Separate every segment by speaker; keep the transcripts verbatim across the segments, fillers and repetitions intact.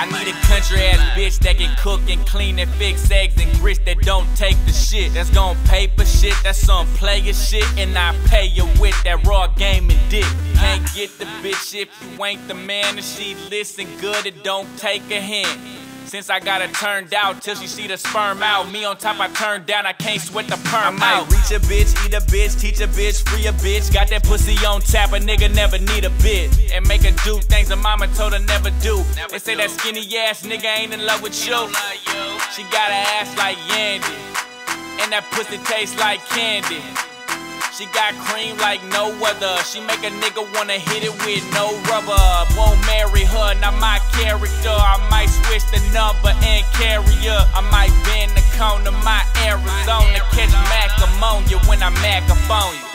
Speaker 1: need a country ass bitch that can cook and clean and fix eggs and grits that don't take the shit. That's gon' paper shit, that's some player shit, and I pay you with that raw game and dick. Can't get the bitch if you ain't the man, and she listen good, it don't take a hint. Since I got her turned out till she see the sperm out, me on top I turned down, I can't sweat the perm out. I might reach a bitch, eat a bitch, teach a bitch, free a bitch. Got that pussy on tap, a nigga never need a bitch. And make her do things her mama told her never do. They say that skinny ass nigga ain't in love with you. She got an ass like Yandy, and that pussy tastes like candy. She got cream like no other. She make a nigga wanna hit it with no rubber. Won't marry her, not my character. I might switch the number and carry her. I might bend the corner, my Arizona. Catch Mac ammonia when I Mac up on you.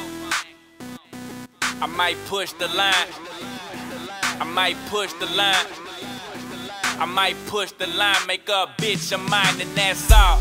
Speaker 1: I might push the line. I might push the line. I might push the line, make a bitch of mine, and that's all.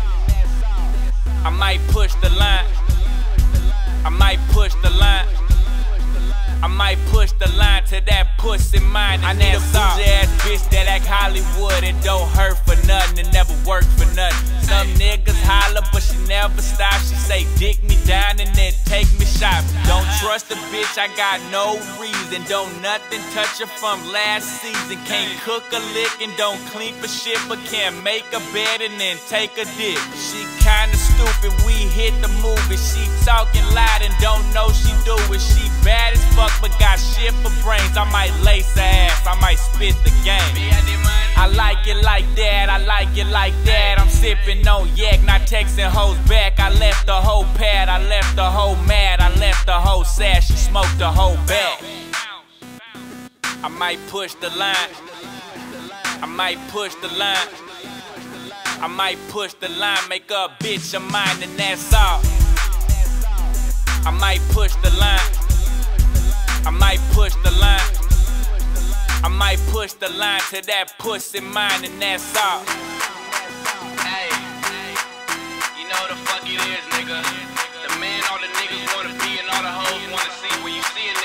Speaker 1: I might push the line. I might push the line. I might push the line to that pussy mine. I need a bougie ass bitch that act Hollywood and don't hurt for nothing and never work for nothing. Some niggas holler but she never stop. She say dick me down and then take me shopping. Don't trust a bitch, I got no reason. Don't nothing touch her from last season. Can't cook a lick and don't clean for shit, but can make a bed and then take a dick. She kinda stupid, we hit the movie. She talking loud and don't know she do it. She bad as fuck but got shit for brains. I might lace her ass, I might spit the game. I like it like that, I like it like that. I'm sipping on yak, not texting hoes back. I left the whole pad, I left the whole mad, I left the whole sad. She smoked the whole bag. I might push the line. I might push the line. I might push the line, make a bitch of mine, and that's all. I might push the line. I might push the line. I might push the line to that pussy mine, and that's all.
Speaker 2: Hey, you know what the fuck it is, nigga. The man all the niggas wanna be and all the hoes wanna see. When you see a